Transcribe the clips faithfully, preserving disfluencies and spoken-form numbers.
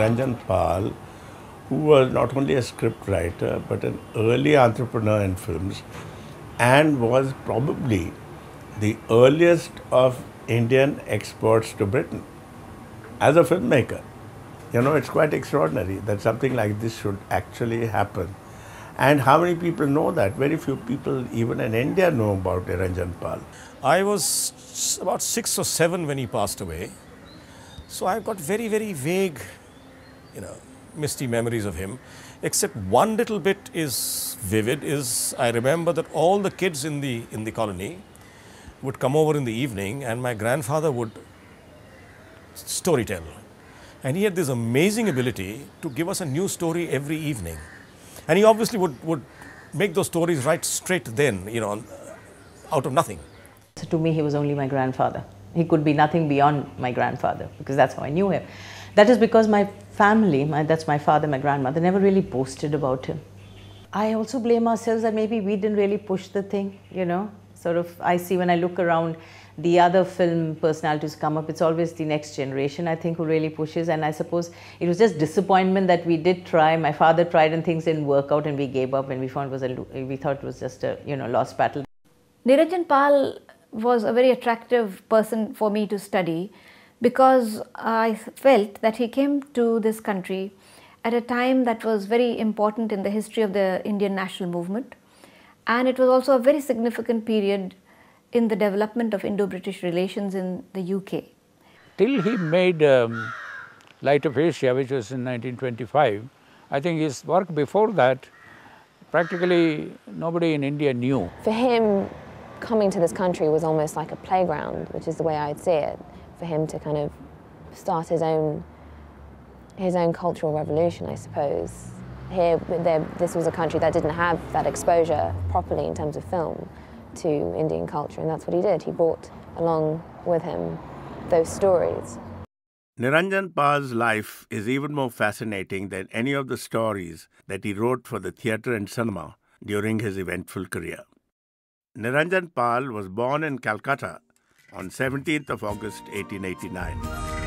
Niranjan Pal, who was not only a script writer but an early entrepreneur in films and was probably the earliest of Indian exports to Britain as a filmmaker. You know, it's quite extraordinary that something like this should actually happen. And how many people know that? Very few people, even in India, know about Niranjan Pal. I was about six or seven when he passed away. So I've got very, very vague, you know, misty memories of him. Except one little bit is vivid, is I remember that all the kids in the, in the colony would come over in the evening and my grandfather would storytell. And he had this amazing ability to give us a new story every evening. And he obviously would, would make those stories right straight then, you know, out of nothing. So to me, he was only my grandfather. He could be nothing beyond my grandfather because that's how I knew him. That is because my family, my, that's my father, my grandmother, never really boasted about him. I also blame ourselves that maybe we didn't really push the thing, you know. Sort of, I see when I look around the other film personalities come up, it's always the next generation, I think, who really pushes. And I suppose it was just disappointment that we did try. My father tried and things didn't work out and we gave up and we found it was a, we thought it was just a, you know, lost battle. Niranjan Pal was a very attractive person for me to study because I felt that he came to this country at a time that was very important in the history of the Indian national movement. And it was also a very significant period in the development of Indo-British relations in the U K. Till he made um, Light of Asia, which was in nineteen twenty-five, I think his work before that, practically nobody in India knew. For him, coming to this country was almost like a playground, which is the way I'd see it, for him to kind of start his own, his own cultural revolution, I suppose. Here, there, this was a country that didn't have that exposure properly in terms of film to Indian culture, and that's what he did. He brought along with him those stories. Niranjan Pal's life is even more fascinating than any of the stories that he wrote for the theatre and cinema during his eventful career. Niranjan Pal was born in Calcutta on seventeenth of August eighteen eighty-nine.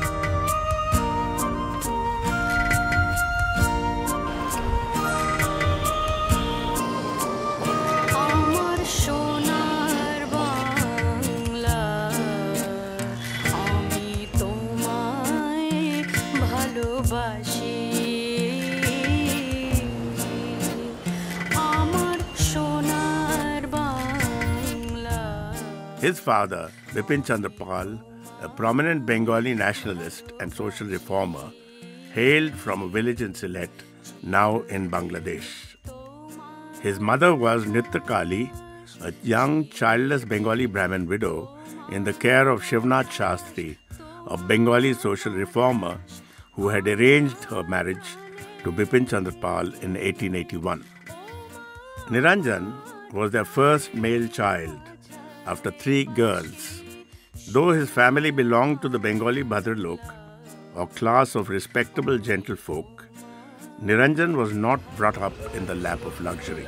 His father, Bipin Chandra Pal, a prominent Bengali nationalist and social reformer, hailed from a village in Sylhet, now in Bangladesh. His mother was Nitya Kali, a young childless Bengali Brahmin widow in the care of Shivnath Shastri, a Bengali social reformer who had arranged her marriage to Bipin Chandra Pal in eighteen eighty-one. Niranjan was their first male child after three girls. Though his family belonged to the Bengali Bhadralok, or class of respectable gentlefolk, Niranjan was not brought up in the lap of luxury.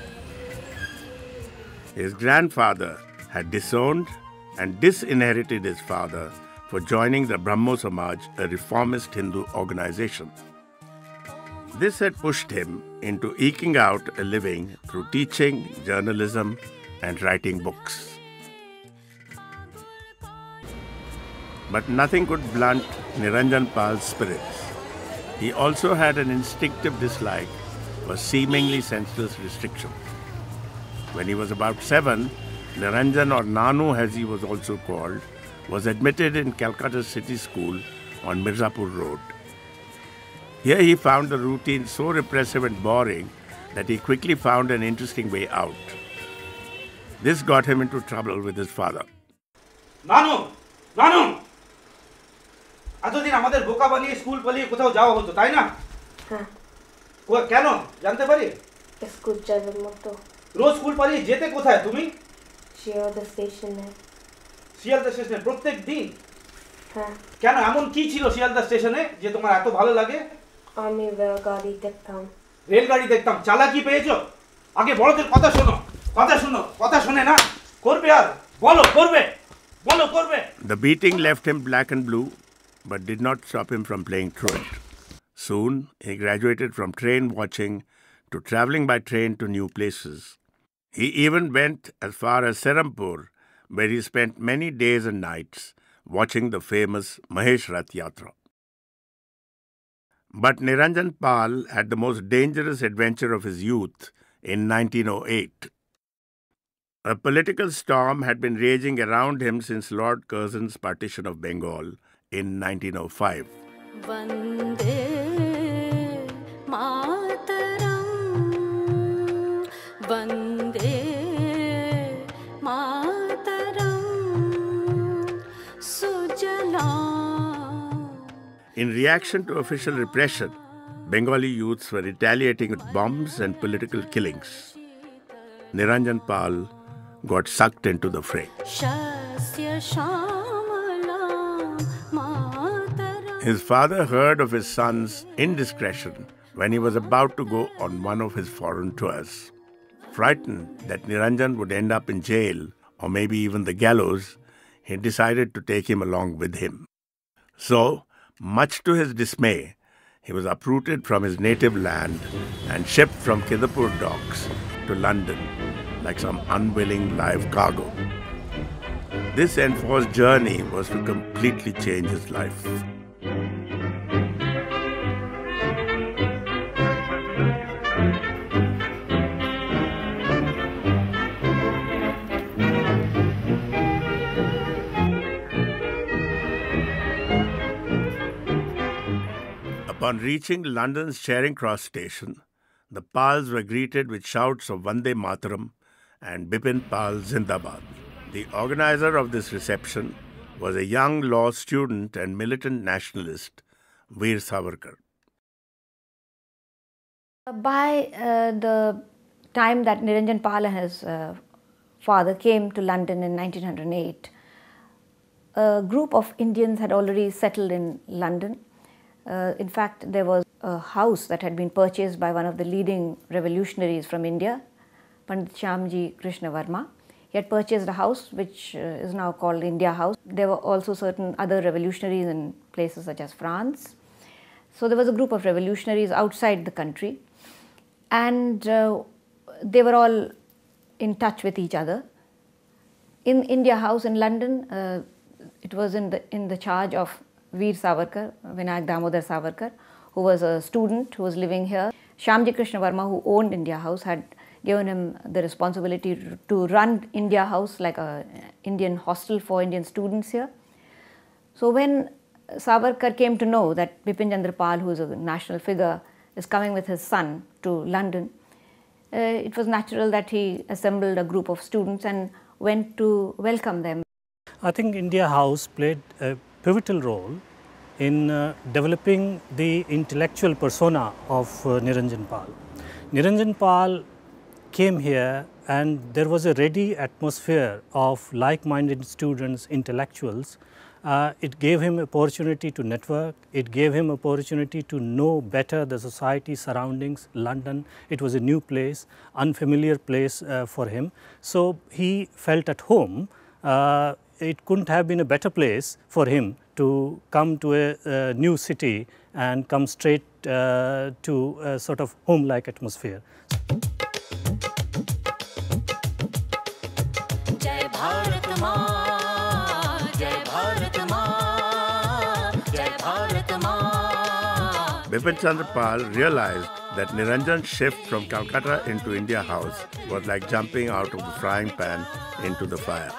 His grandfather had disowned and disinherited his father for joining the Brahmo Samaj, a reformist Hindu organization. This had pushed him into eking out a living through teaching, journalism, and writing books. But nothing could blunt Niranjan Pal's spirits. He also had an instinctive dislike for seemingly senseless restriction. When he was about seven, Niranjan, or Nanu as he was also called, was admitted in Calcutta City School on Mirzapur Road. Here he found the routine so repressive and boring that he quickly found an interesting way out. This got him into trouble with his father. Nanu! Nanu! এতদিন আমাদের বোকা বানিয়ে school পালিয়ে কোথাও যাওয়া হতো তাই না? হ্যাঁ। কেন জানতে পারি? স্কুল যাওয়ার মতো। রোজ স্কুল পালিয়ে যেতে কোথায় তুমি? শিয়ালদা স্টেশনে। শিয়ালদা স্টেশনে প্রত্যেক দিন? হ্যাঁ। কেন এমন কি ছিল শিয়ালদা স্টেশনে যে তোমার এত ভালো লাগে? আমি রেলগাড়ি দেখতাম। রেলগাড়ি দেখতাম, চালাকি পেয়েছো? আগে বড়দের কথা শোনো, কথা শোনো, কথা শুনে না করবে আর বলো করবে, বলো করবে। The beating left him black and blue, but did not stop him from playing truant. Soon, he graduated from train watching to traveling by train to new places. He even went as far as Serampore, where he spent many days and nights watching the famous Mahesh Rath Yatra. But Niranjan Pal had the most dangerous adventure of his youth in nineteen oh eight. A political storm had been raging around him since Lord Curzon's partition of Bengal in nineteen oh five. Vande Mataram, Vande Mataram, Sujalam. In reaction to official repression, Bengali youths were retaliating with bombs and political killings. Niranjan Pal got sucked into the fray. His father heard of his son's indiscretion when he was about to go on one of his foreign tours. Frightened that Niranjan would end up in jail or maybe even the gallows, he decided to take him along with him. So, much to his dismay, he was uprooted from his native land and shipped from Kidapur docks to London like some unwilling live cargo. This enforced journey was to completely change his life. Upon reaching London's Charing Cross station, the Pals were greeted with shouts of Vande Mataram and Bipin Pal Zindabad. The organizer of this reception was a young law student and militant nationalist, Veer Savarkar. By uh, the time that Niranjan Pal and his uh, father came to London in nineteen oh eight, a group of Indians had already settled in London. Uh, in fact, there was a house that had been purchased by one of the leading revolutionaries from India, Pandit Shyamji Krishna Varma. He had purchased a house which uh, is now called India House. There were also certain other revolutionaries in places such as France. So there was a group of revolutionaries outside the country, and uh, they were all in touch with each other. In India House in London, uh, it was in the, in the charge of Veer Savarkar, Vinayak Damodar Savarkar, who was a student who was living here. Shyamji Krishna Varma, who owned India House, had given him the responsibility to run India House like a Indian hostel for Indian students here. So when Savarkar came to know that Bipin Chandra Pal, who is a national figure, is coming with his son to London, uh, it was natural that he assembled a group of students and went to welcome them. I think India House played a pivotal role in uh, developing the intellectual persona of uh, Niranjan Pal. Niranjan Pal came here and there was a ready atmosphere of like-minded students, intellectuals. Uh, it gave him opportunity to network, it gave him opportunity to know better the society surroundings, London. It was a new place, unfamiliar place uh, for him. So he felt at home. Uh, it couldn't have been a better place for him to come to a, a new city and come straight uh, to a sort of home-like atmosphere. Jai Bharat Maa, Jai Bharat Maa, Jai Bharat Maa. Bipin Chandra Pal realized that Niranjan's shift from Calcutta into India House was like jumping out of the frying pan into the fire.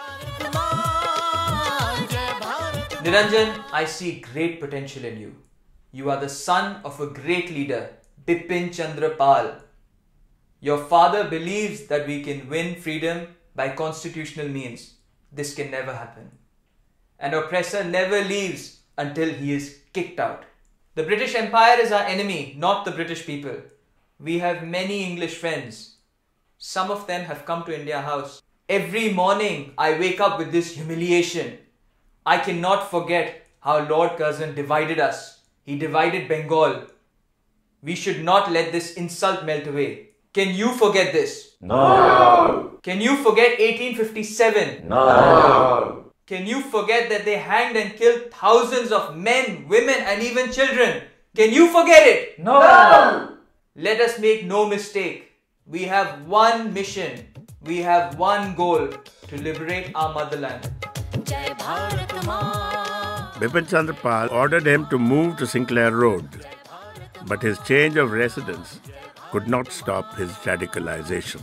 Niranjan, I see great potential in you. You are the son of a great leader, Bipin Chandra Pal. Your father believes that we can win freedom by constitutional means. This can never happen. An oppressor never leaves until he is kicked out. The British Empire is our enemy, not the British people. We have many English friends. Some of them have come to India House. Every morning I wake up with this humiliation. I cannot forget how Lord Curzon divided us. He divided Bengal. We should not let this insult melt away. Can you forget this? No. Can you forget eighteen fifty-seven? No. Can you forget that they hanged and killed thousands of men, women and even children? Can you forget it? No! No! Let us make no mistake. We have one mission. We have one goal: to liberate our motherland. Jai Bharat Maa. Bipin Chandra Pal ordered him to move to Sinclair Road, but his change of residence could not stop his radicalization.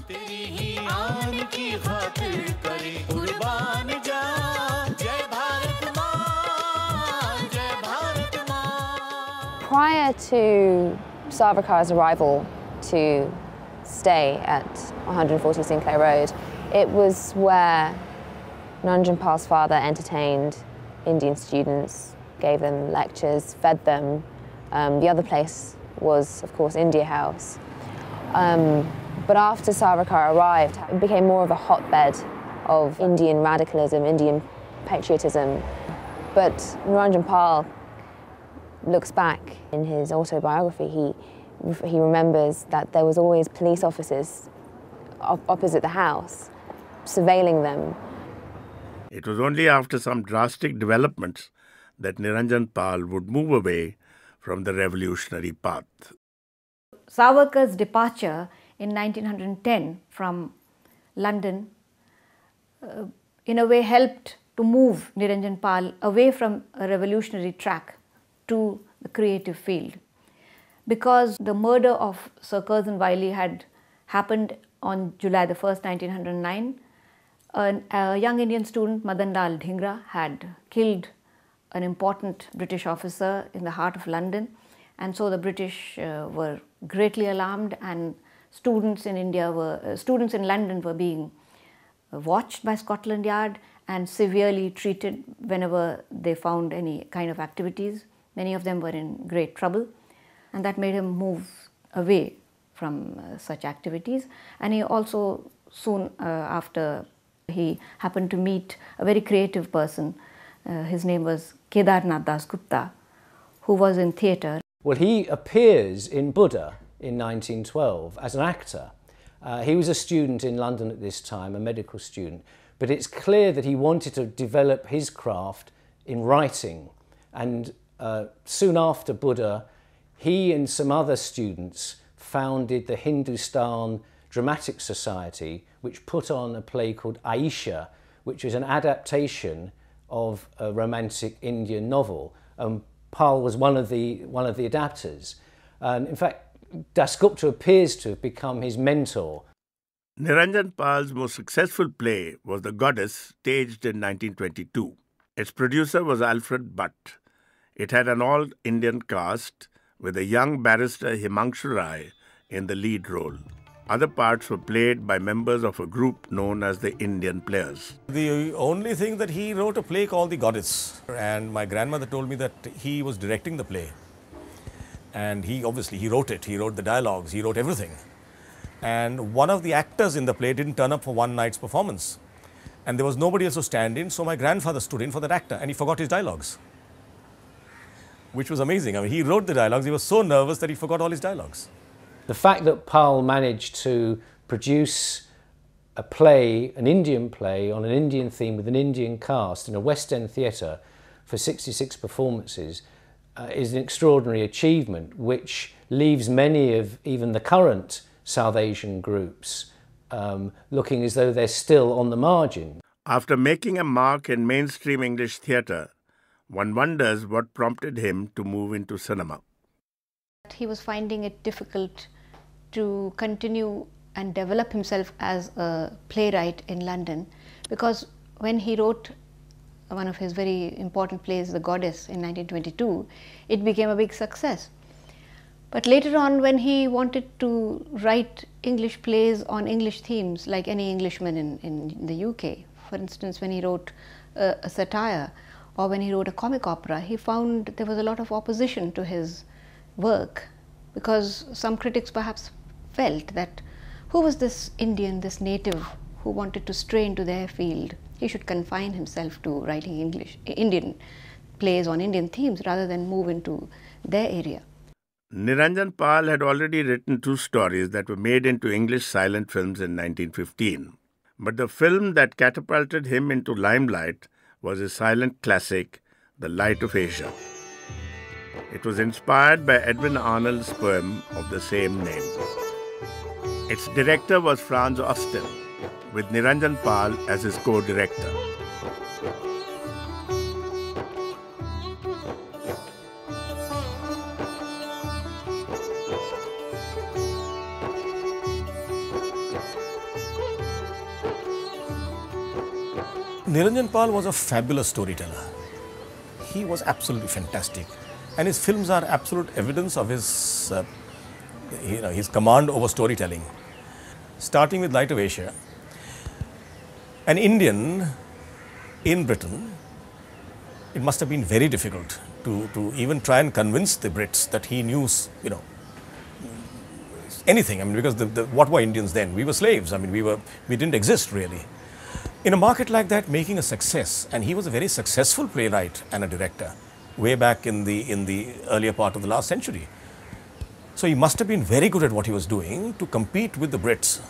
Prior to Savarkar's arrival to stay at one forty Sinclair Road, it was where Niranjan Pal's father entertained Indian students, gave them lectures, fed them. Um, the other place was, of course, India House. Um, but after Savarkar arrived, it became more of a hotbed of Indian radicalism, Indian patriotism. But Niranjan Pal looks back in his autobiography, he, he remembers that there was always police officers op opposite the house, surveilling them. It was only after some drastic developments that Niranjan Pal would move away from the revolutionary path. Savarkar's departure in nineteen ten from London uh, in a way helped to move Niranjan Pal away from a revolutionary track to the creative field, because the murder of Sir Curzon Wyllie had happened on July the first, nineteen oh nine. An, a young Indian student, Madan Lal Dhingra, had killed an important British officer in the heart of London, and so the British uh, were greatly alarmed, and students in India were, uh, students in London were being watched by Scotland Yard and severely treated whenever they found any kind of activities. Many of them were in great trouble, and that made him move away from uh, such activities. And he also soon uh, after, he happened to meet a very creative person. Uh, his name was Kedarnath Das Gupta, who was in theatre. Well, he appears in Buddha in nineteen twelve as an actor. Uh, he was a student in London at this time, a medical student, but it's clear that he wanted to develop his craft in writing. And uh, soon after Buddha, he and some other students founded the Hindustan Dramatic Society, which put on a play called Aisha, which is an adaptation of a romantic Indian novel. Um, Pal was one of the, one of the adapters. And in fact, Dasgupta appears to have become his mentor. Niranjan Pal's most successful play was The Goddess, staged in nineteen twenty-two. Its producer was Alfred Butt. It had an all-Indian cast with a young barrister Himanshu Rai in the lead role. Other parts were played by members of a group known as the Indian Players. The only thing that he wrote a play called The Goddess, and my grandmother told me that he was directing the play. And he obviously, he wrote it, he wrote the dialogues, he wrote everything. And one of the actors in the play didn't turn up for one night's performance. And there was nobody else to stand in, so my grandfather stood in for that actor, and he forgot his dialogues. Which was amazing. I mean, he wrote the dialogues, he was so nervous that he forgot all his dialogues. The fact that Pal managed to produce a play, an Indian play on an Indian theme with an Indian cast in a West End theatre for sixty-six performances uh, is an extraordinary achievement, which leaves many of even the current South Asian groups um, looking as though they're still on the margin. After making a mark in mainstream English theatre, one wonders what prompted him to move into cinema. He was finding it difficult to continue and develop himself as a playwright in London, because when he wrote one of his very important plays, The Goddess, in nineteen twenty-two, it became a big success. But later on, when he wanted to write English plays on English themes, like any Englishman in, in the U K, for instance, when he wrote a, a satire or when he wrote a comic opera, he found there was a lot of opposition to his work, because some critics perhaps felt that who was this Indian, this native, who wanted to stray into their field? He should confine himself to writing English, Indian plays on Indian themes rather than move into their area. Niranjan Pal had already written two stories that were made into English silent films in nineteen fifteen. But the film that catapulted him into limelight was his silent classic, The Light of Asia. It was inspired by Edwin Arnold's poem of the same name. Its director was Franz Osten, with Niranjan Pal as his co-director. Niranjan Pal was a fabulous storyteller. He was absolutely fantastic. And his films are absolute evidence of his, uh, you know, his command over storytelling. Starting with Light of Asia, an Indian in Britain, it must have been very difficult to, to even try and convince the Brits that he knew, you know, anything. I mean, because the, the, what were Indians then? We were slaves. I mean, we, were, we didn't exist really. In a market like that, making a success, and he was a very successful playwright and a director way back in the, in the earlier part of the last century. So he must have been very good at what he was doing to compete with the Brits.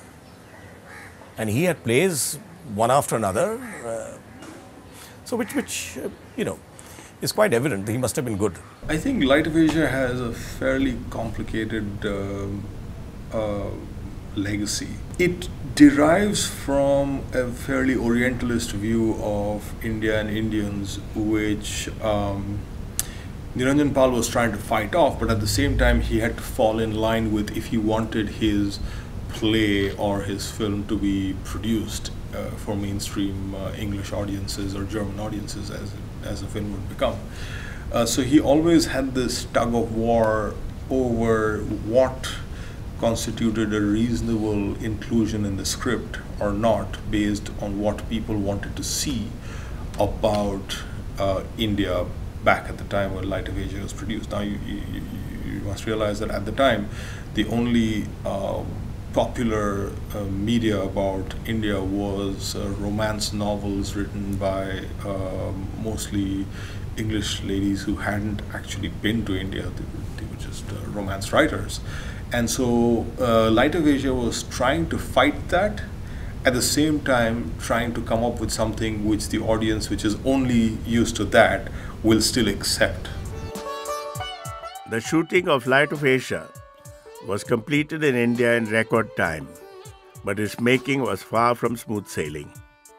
And he had plays one after another, uh, so which, which uh, you know, is quite evident that he must have been good. I think Light of Asia has a fairly complicated uh, uh, legacy. It derives from a fairly Orientalist view of India and Indians, which um, Niranjan Pal was trying to fight off, but at the same time he had to fall in line with if he wanted his play or his film to be produced uh, for mainstream uh, English audiences or German audiences as, as the film would become. Uh, so he always had this tug of war over what constituted a reasonable inclusion in the script or not, based on what people wanted to see about uh, India back at the time when Light of Asia was produced. Now you, you, you must realize that at the time the only uh, popular uh, media about India was uh, romance novels written by uh, mostly English ladies who hadn't actually been to India. They were, they were just uh, romance writers. And so uh, Light of Asia was trying to fight that, at the same time trying to come up with something which the audience, which is only used to that, will still accept. The shooting of Light of Asia was completed in India in record time, but its making was far from smooth sailing.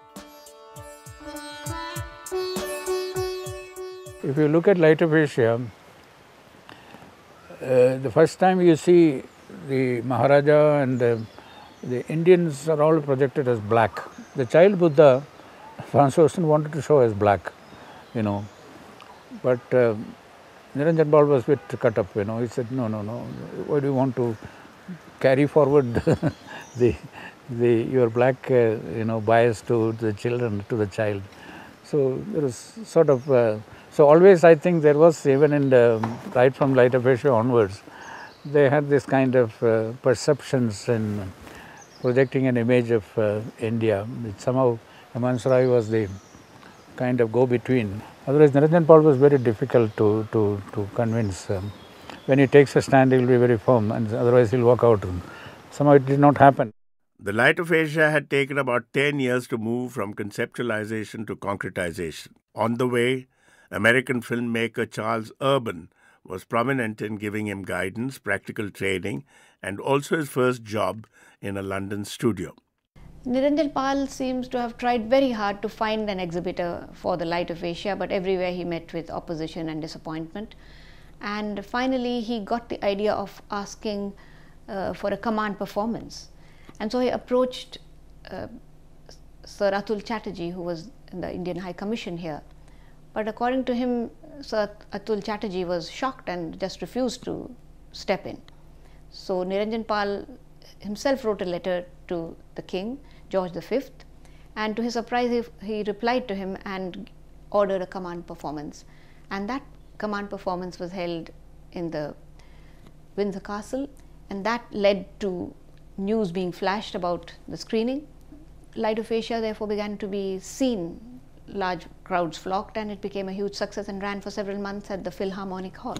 If you look at Light of Asia, Uh, the first time you see the Maharaja and the, the Indians are all projected as black. The child Buddha, Franz Osten wanted to show as black, you know, but uh, Niranjan Pal was a bit cut up, you know. He said, no, no, no, why do you want to carry forward the, the, your black, uh, you know, bias to the children, to the child? So there was sort of, uh, so always I think there was, even in the, right from Light of Asia onwards, they had this kind of uh, perceptions in projecting an image of uh, India, which somehow Himanshu was the kind of go-between. Otherwise Niranjan Pal was very difficult to, to, to convince. Um, when he takes a stand, he will be very firm, and otherwise he will walk out. And somehow it did not happen. The Light of Asia had taken about ten years to move from conceptualization to concretization. On the way, American filmmaker Charles Urban was prominent in giving him guidance, practical training, and also his first job in a London studio. Niranjan Pal seems to have tried very hard to find an exhibitor for the Light of Asia, but everywhere he met with opposition and disappointment. And finally, he got the idea of asking uh, for a command performance. And so he approached uh, Sir Atul Chatterjee, who was in the Indian High Commission here. But according to him, Sir Atul Chatterjee was shocked and just refused to step in. So Niranjan Pal himself wrote a letter to the king, George the Fifth, and to his surprise he, he replied to him and ordered a command performance. And that command performance was held in the Windsor Castle, and that led to news being flashed about the screening. Light of Asia therefore began to be seen. Large crowds flocked, and it became a huge success and ran for several months at the Philharmonic Hall.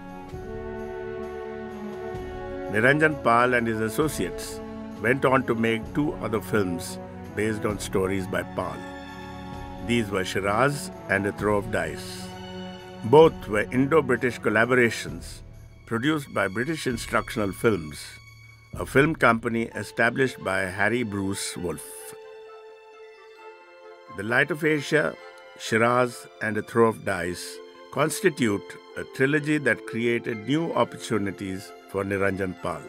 Niranjan Pal and his associates went on to make two other films based on stories by Pal. These were Shiraz and A Throw of Dice. Both were Indo-British collaborations produced by British Instructional Films, a film company established by Harry Bruce Wolfe. The Light of Asia, Shiraz and A Throw of Dice constitute a trilogy that created new opportunities for Niranjan Pal.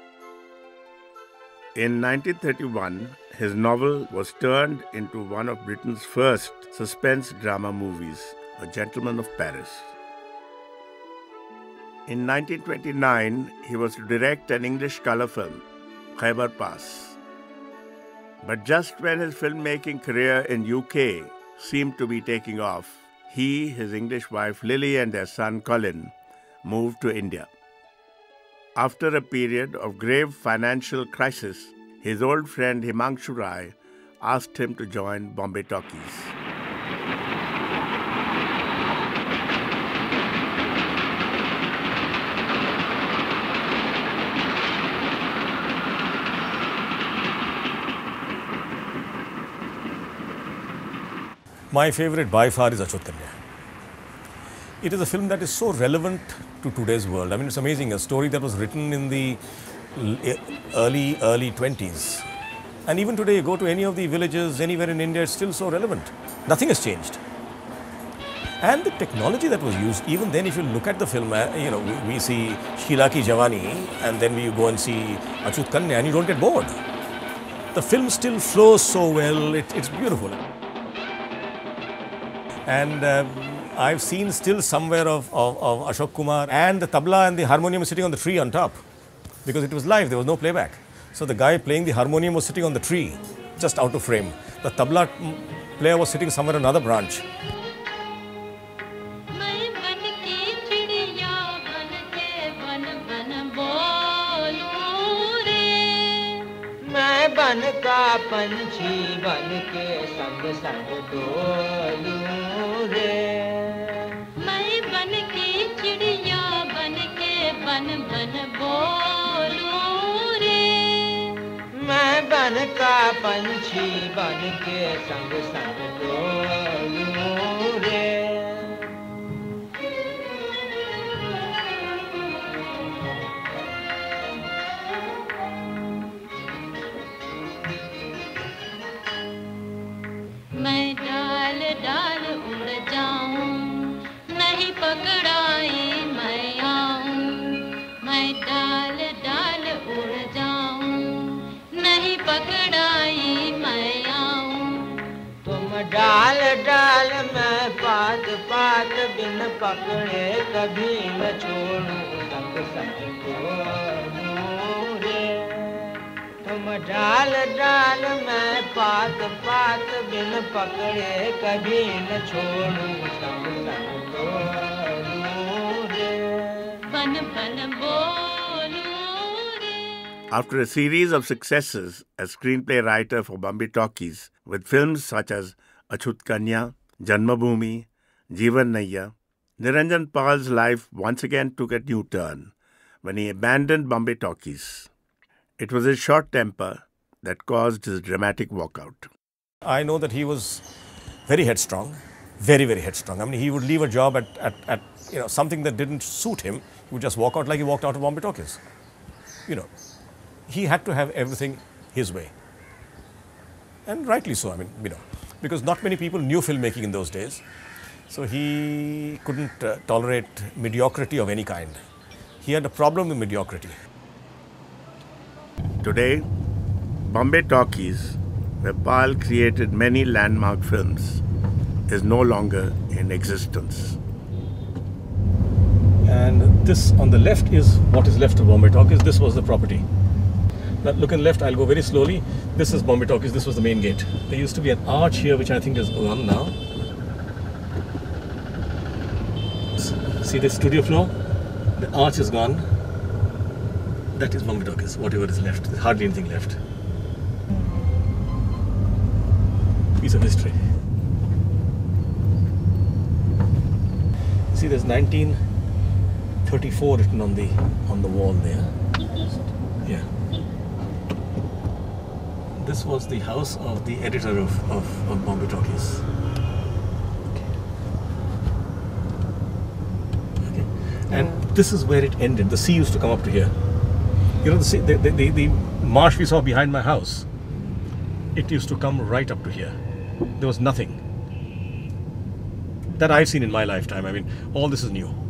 In nineteen thirty-one, his novel was turned into one of Britain's first suspense drama movies, A Gentleman of Paris. In nineteen twenty-nine, he was to direct an English colour film, Khyber Pass. But just when his filmmaking career in U K seemed to be taking off, he, his English wife Lily and their son Colin moved to India. After a period of grave financial crisis, his old friend Himanshu Rai asked him to join Bombay Talkies. My favorite by far is Achut Kanya. It is a film that is so relevant to today's world. I mean, it's amazing. A story that was written in the early, early twenties. And even today, you go to any of the villages, anywhere in India, it's still so relevant. Nothing has changed. And the technology that was used, even then, if you look at the film, uh, you know, we, we see Sheila Ki Jawani, and then we go and see Achut Kanya, and you don't get bored. The film still flows so well, it, it's beautiful. And uh, I've seen still somewhere of, of, of Ashok Kumar, and the tabla and the harmonium sitting on the tree on top, because it was live, there was no playback. So the guy playing the harmonium was sitting on the tree, just out of frame. The tabla player was sitting somewhere in another branch. बन का पंछी बन के संग संग डोलूं रे मैं बन के चिड़िया बन के बन बन बोलूं रे मैं बन का पंछी बन के संग संग डोलूं रे मैं डाल डाल उड़ जाऊं नहीं पकड़ाई मैं आऊं मैं डाल डाल उड़ जाऊं नहीं पकड़ाई मैं आऊं तुम डाल डाल मैं पात पात बिन पकड़े कभी न छोड़ूं संग संग डोलूं रे तुम डाल डाल मैं पात पात बिन पकड़े कभी न छोड़ूं संग संग डोलूं रे बन बन बोलूं रे. After a series of successes as screenplay writer for Bombay Talkies with films such as Achut Kanya, Janmabhoomi, Jeevan Naiya, Niranjan Pal's life once again took a new turn when he abandoned Bombay Talkies. It was his short temper that caused his dramatic walkout. I know that he was very headstrong, very, very headstrong. I mean, he would leave a job at, at, at you know, something that didn't suit him. He would just walk out like he walked out of Bombay Talkies. You know, he had to have everything his way. And rightly so, I mean, you know, because not many people knew filmmaking in those days. So he couldn't uh, tolerate mediocrity of any kind. He had a problem with mediocrity. Today, Bombay Talkies, where Pal created many landmark films, is no longer in existence. And this on the left is what is left of Bombay Talkies. This was the property. Now look in left, I'll go very slowly. This is Bombay Talkies, this was the main gate. There used to be an arch here which I think is gone now. See the studio floor? The arch is gone. That is Bombay Talkies, whatever is left. There's hardly anything left. Piece of history. See, there's nineteen thirty-four written on the on the wall there. Yeah. This was the house of the editor of, of, of Bombay Talkies. this is where it ended. The sea used to come up to here. You know, the, sea, the, the, the, the marsh we saw behind my house, it used to come right up to here. There was nothing that I've seen in my lifetime. I mean, all this is new.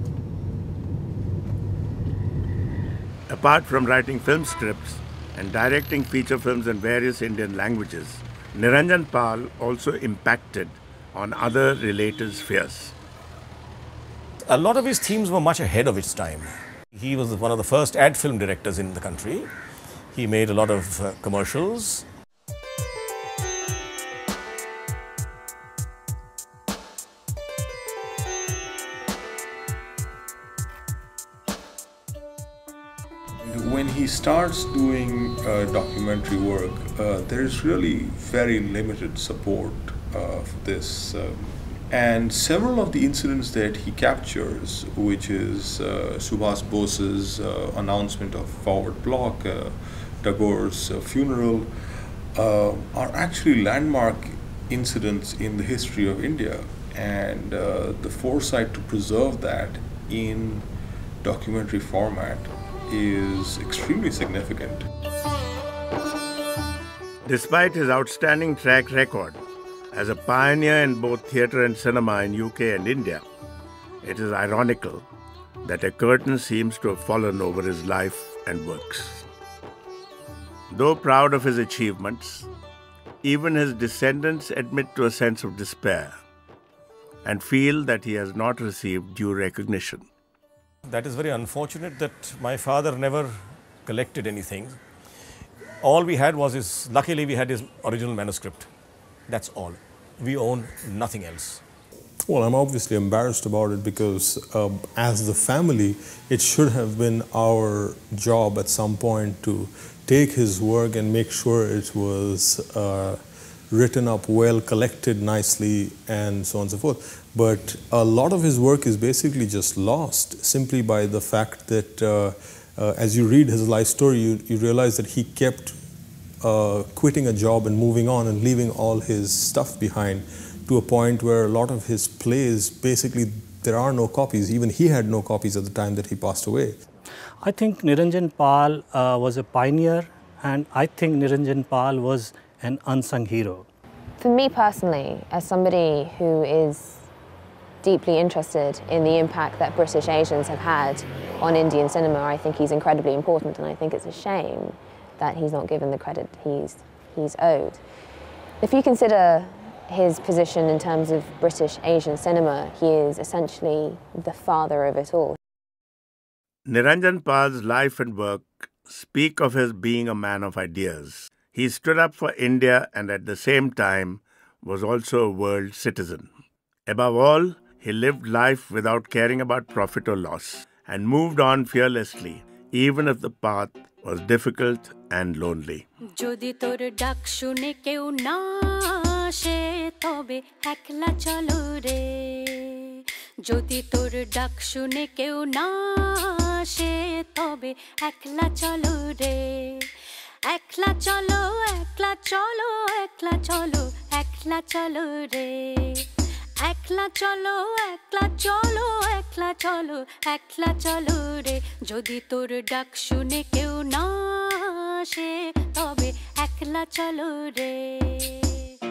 Apart from writing film scripts and directing feature films in various Indian languages, Niranjan Pal also impacted on other related spheres. A lot of his themes were much ahead of its time. He was one of the first ad film directors in the country. He made a lot of uh, commercials. When he starts doing uh, documentary work, uh, there's really very limited support uh, for this. Um, and several of the incidents that he captures, which is uh, Subhas Bose's uh, announcement of forward bloc, uh, Tagore's uh, funeral, uh, are actually landmark incidents in the history of India. And uh, the foresight to preserve that in documentary format is extremely significant. Despite his outstanding track record as a pioneer in both theatre and cinema in U K and India, it is ironical that a curtain seems to have fallen over his life and works. Though proud of his achievements, even his descendants admit to a sense of despair and feel that he has not received due recognition. That is very unfortunate that my father never collected anything. All we had was his, luckily we had his original manuscript. That's all. We own nothing else. Well, I'm obviously embarrassed about it because uh, as the family, it should have been our job at some point to take his work and make sure it was uh, written up well, collected nicely, and so on and so forth. But a lot of his work is basically just lost simply by the fact that uh, uh, as you read his life story, you, you realize that he kept uh, quitting a job and moving on and leaving all his stuff behind, to a point where a lot of his plays, basically there are no copies. Even he had no copies at the time that he passed away. I think Niranjan Pal uh, was a pioneer, and I think Niranjan Pal was an unsung hero. For me personally, as somebody who is deeply interested in the impact that British Asians have had on Indian cinema, I think he's incredibly important, and I think it's a shame that he's not given the credit he's, he's owed. If you consider his position in terms of British Asian cinema, he is essentially the father of it all. Niranjan Pal's life and work speak of his being a man of ideas. He stood up for India and at the same time was also a world citizen. Above all, he lived life without caring about profit or loss and moved on fearlessly, even if the path was difficult and lonely. Jodi tor dak shune keu na ashe tobe ekla cholo re. Jodi tor dak shune keu na ashe tobe ekla cholo re. Ekla cholo, ekla cholo, ekla cholo, ekla cholo re. Ekla cholo, ekla cholo, ekla cholo, ekla cholo re. Jodi tor dak shune keu na ashe tobe ekla cholo re.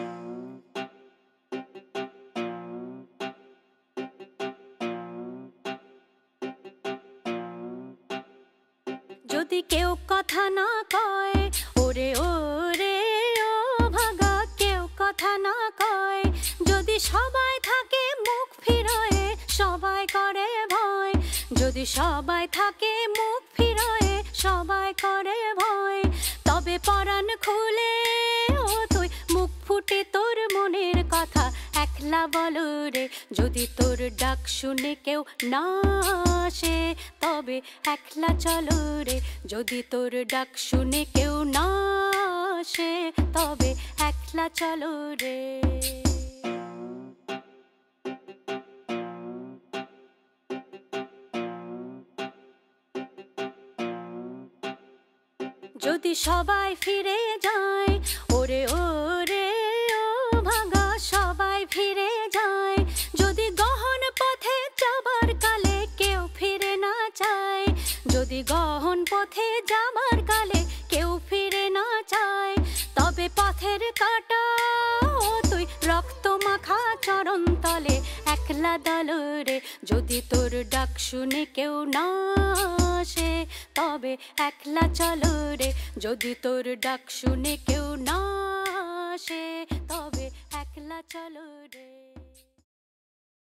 Jodi keu kotha na koy, ore ore o bhaga keu kotha na koy. Jodi shobai thake mukh firoye, shobai kore bhoy. Jodi shobai thake mukh firoye, shobai kore bhoy. Tobe poran khule o tuy mukh phute tor moner kotha ekla bolo re. Jodi tor dak shune keu na ashe tobe ekla cholo re. Jodi tor dak shune keu na ashe tobe ekla cholo re. Jodi shobai fire jay, ore ore o bhaga shobai fire jay. Jodi gohon pathe jabar kale keu fire na jay. যদি গহন পথে যাবার কালে কেউ ফিরে না চায় তবে পথের কাটা তুই রক্ত মাখা চরণ তলে একলা দলরে যদি তোর ডাক শুনে কেউ না আসে তবে একলা চলো রে যদি তোর ডাক শুনে কেউ না আসে তবে একলা চলো রে